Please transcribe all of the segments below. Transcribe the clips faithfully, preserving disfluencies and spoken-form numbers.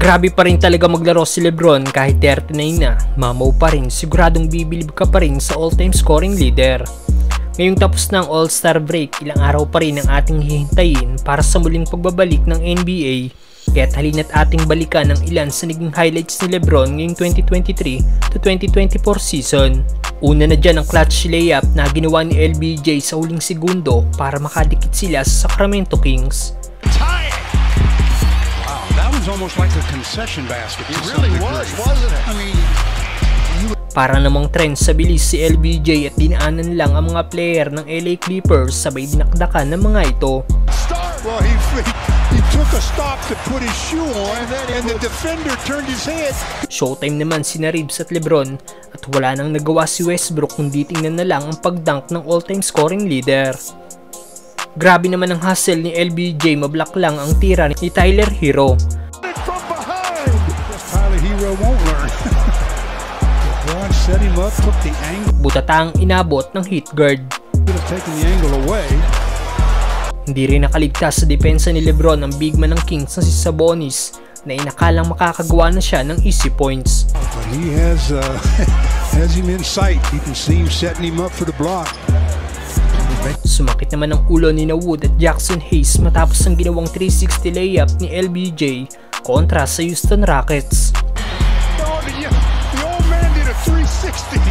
Grabe pa rin talaga maglaro si Lebron kahit thirty-nine na, mamaw pa rin, siguradong bibilib ka pa rin sa all-time scoring leader. Ngayong tapos na ang All-Star break, ilang araw pa rin ang ating hihintayin para sa muling pagbabalik ng N B A. Kaya't halina't ating balikan ang ilan sa naging highlights ni Lebron ngayong twenty twenty-three to twenty twenty-four season. Una na dyan ang clutch layup na ginawa ni L B J sa huling segundo para makadikit sila sa Sacramento Kings. Almost like a concession basket. It really was, wasn't it? I mean, para namang trend sa bilis si L B J at dinaanan lang ang mga player ng L A Clippers sabay dinakdakan ng mga ito. Well, he, he took a stop to put his shoe on and the defender turned his head. Showtime naman si Reeves at Lebron at wala nang nagawa si Westbrook kundi tingnan na lang ang pagdunk ng all-time scoring leader. Grabe naman ang hustle ni L B J, mablock lang ang tira ni Tyler Hero. Hero won't learn. LeBron set him up, took the angle. Butatang inabot ng hit guard. Could have taken the angle away. Hindi rin nakaligtas sa depensa ni Lebron ang big man ng Kings na si Sabonis na inakalang makakagawa na siya ng easy points. But he has uh, has him in sight. You can see him setting him up for the block. Sumakit naman ang ulo ni Wood at Jackson Hayes matapos ang ginawang three sixty layup ni L B J kontra sa Houston Rockets. The old man did a three sixty.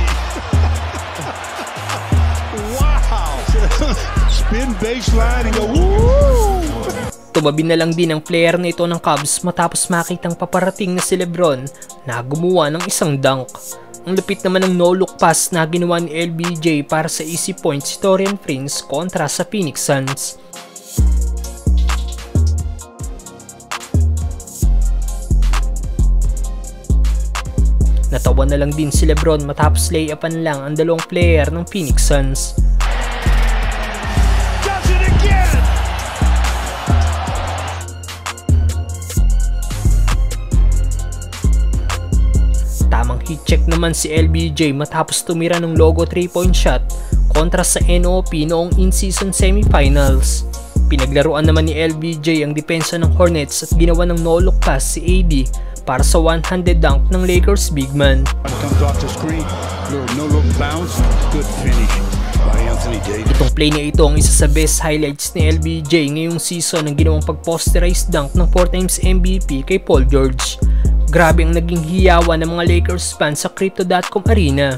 Wow! Spin baseline and go woo! Tumabi na lang din ang player na ito ng Cubs matapos makitang paparating na si Lebron na gumawa ng isang dunk. Ang lupit naman ng no-look pass na ginawa ni L B J para sa easy point si Taurean Prince kontra sa Phoenix Suns. Natawa na lang din si Lebron matapos lay-upan lang ang dalawang player ng Phoenix Suns. Does it again! Tamang hit check naman si L B J matapos tumira ng logo three point shot kontra sa N O P noong in-season semifinals. Pinaglaruan naman ni L B J ang depensa ng Hornets at ginawa ng no-look pass si A D para sa one-handed dunk ng Lakers big man. Comes off the screen, no-look bounce, good finish by Anthony Davis. Itong play na ito ang isa sa best highlights ni L B J ngayong season ng ginawang pag-posterized dunk ng four times M V P kay Paul George. Grabe ang naging hiyawan ng mga Lakers fans sa Crypto dot com arena.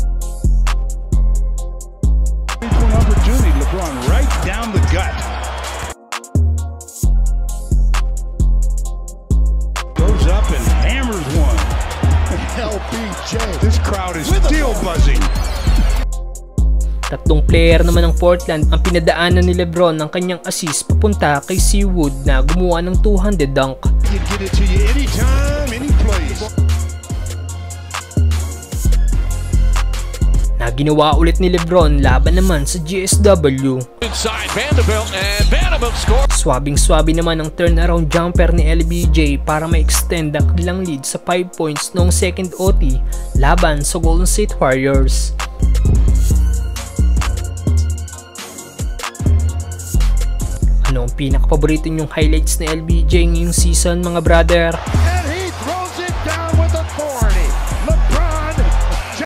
Opportunity, LeBron right down the gut. Goes up and hammers one. L B J. This crowd is still buzzing. Tatlong player naman ng Portland ang pinadaanan ni Lebron ng kanyang assist papunta kay C. Wood na gumawa ng two-handed dunk. You get it to you anytime, any place. Na ginawa ulit ni Lebron laban naman sa G S W. Swabing-swabe naman ang turnaround jumper ni L B J para ma-extend ang kanilang lead sa five points noong second O T laban sa Golden State Warriors. Ano ang pinakapaborito nyong highlights ni L B J ngayong season mga brother?